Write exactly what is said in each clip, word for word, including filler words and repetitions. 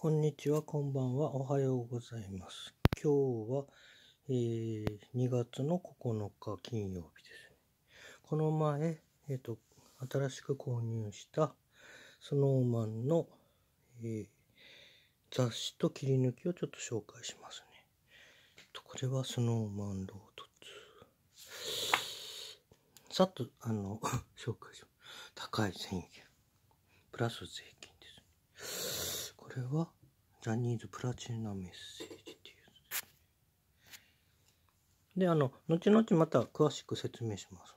こんにちは、こんばんは、おはようございます。今日は、えー、にがつのここのか金曜日ですね。この前、えっと、新しく購入したスノーマンの、えー、雑誌と切り抜きをちょっと紹介しますね。これはスノーマンロードツー。さっと、あの、紹介します。高いせんえん。プラス税金です。これは、ジャニーズプラチナメッセージっていうやつですね。で、あの、後々また詳しく説明します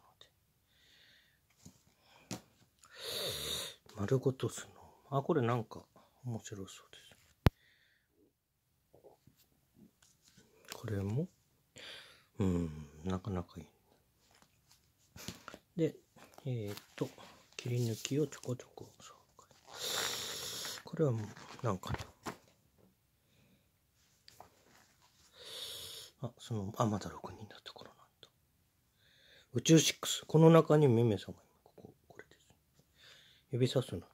ので。丸ごとスノー。あ、これなんか面白そうです。これも、うん、なかなかいい。で、えっと、切り抜きをちょこちょこ紹介。これはもう、なんかな。あ、その、あ、まだろくにんだった頃なんだ。宇宙シックス。この中にめめさんがいます。ここ、これです。指さすな。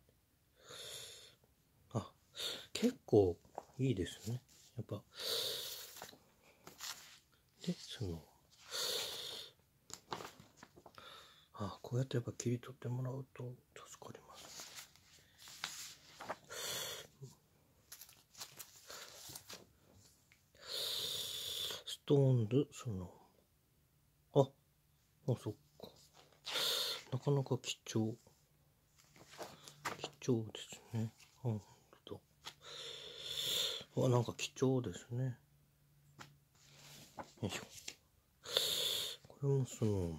あ、結構いいですね。やっぱ。で、その、あ、こうやってやっぱ切り取ってもらうと助かります。ストーンズ、その、あ、あ、そっか。なかなか貴重。貴重ですね。うん、と。あ、なんか貴重ですね。よいしょ。これもその、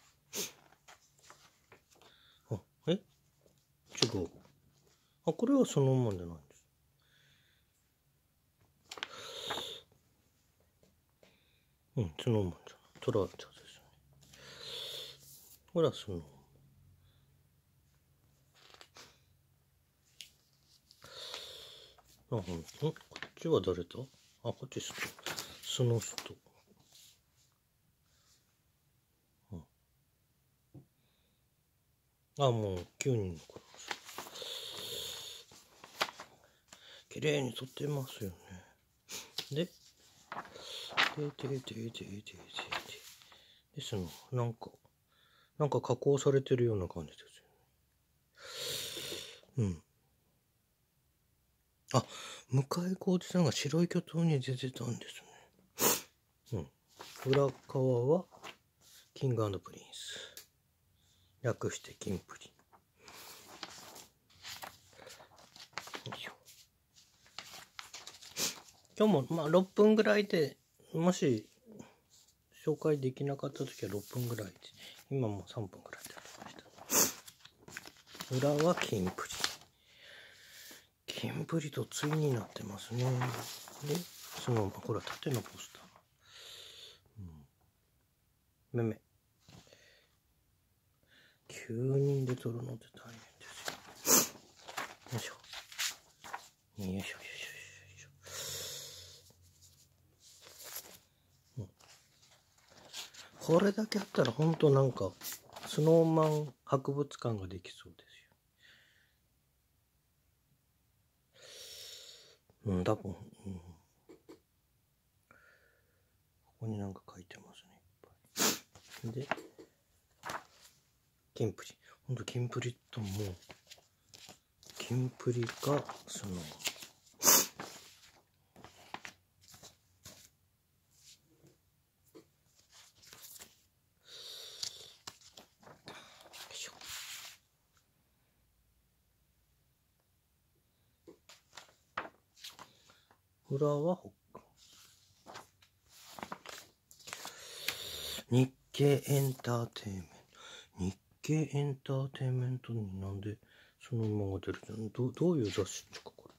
あ、え違う。あ、これはそのままじゃないんです。うん、そのままじゃない。トラーチャですね。これはその、あ、ほんと、んこっちは誰だ？あ、こっちスト。スノスト。うん。あ、もうきゅうにんの子。綺麗に撮ってますよね。で、で、で、で、で、で、で、で、で、その、なんか、なんか加工されてるような感じですよね。うん。あ、向井浩二さんが白い巨塔に出てたんですね。うん。裏側は、キング&プリンス。略してキンプリ。よいしょ。今日も、まあ、ろっぷんぐらいで、もし、紹介できなかった時はろっぷんぐらいで、今もうさんぷんぐらいでやりました。裏はキンプリ。キンプリと対になってますね。で、その、ほら、縦のポスター。うん。めめ。きゅうにんで撮るのって大変ですよ。よいしょ。よいしょ、よいしょ、よいしょ。うん。これだけあったら、ほんとなんか、スノーマン博物館ができそうですよ。うん、多分、うん。ここになんか書いてますね、いっぱい。で、キンプリ。ほんと、キンプリともう、キンプリが、その、裏は北海。日経エンターテインメント。日経エンターテインメントになんでそのまま出るじゃん。どどういう雑誌ですか、これ。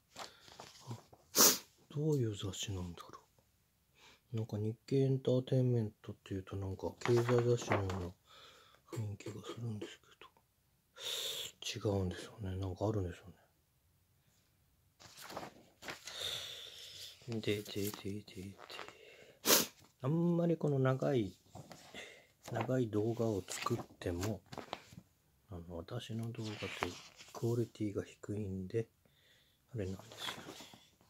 どういう雑誌なんだろう。なんか日経エンターテインメントっていうとなんか経済雑誌のような雰囲気がするんですけど。違うんですよね。なんかあるんですよね。で、で、で、で、で。あんまりこの長い、長い動画を作っても、あの、私の動画ってクオリティが低いんで、あれなんですよね。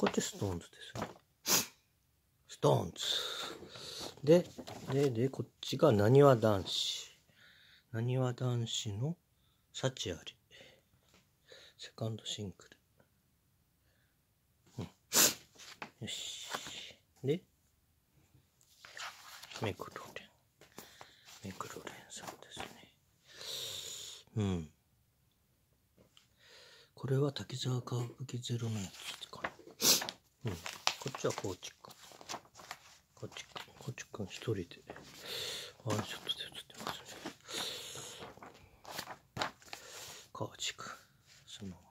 こっちストーンズですね。ストーンズ。で、で、で、こっちがなにわ男子。なにわ男子の幸あり。セカンドシングル。うん。よし。で、メクロレン。メクロレンさんですね。うん。これは滝沢歌舞伎ゼロのやつかな。うん。こっちはコーチくん。コーチくん。コーチくん一人で。ワンショットで映ってますね。コーチくん。その。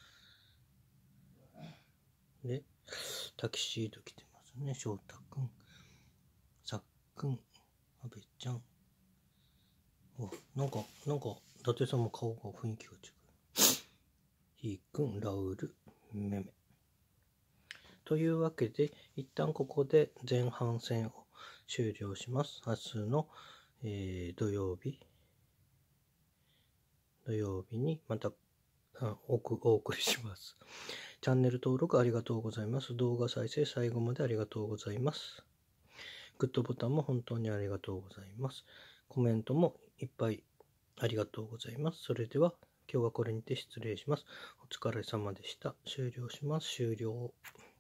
で、タキシード着てますね。翔太くん。さっくん。阿部ちゃん。お、なんか、なんか、伊達さんも顔が雰囲気が違う。ひーくん、ラウル、めめ。というわけで、一旦ここで前半戦を終了します。明日の、えー、土曜日、土曜日にまたお送りします。チャンネル登録ありがとうございます。動画再生最後までありがとうございます。グッドボタンも本当にありがとうございます。コメントもいっぱいありがとうございます。それでは今日はこれにて失礼します。お疲れ様でした。終了します。終了。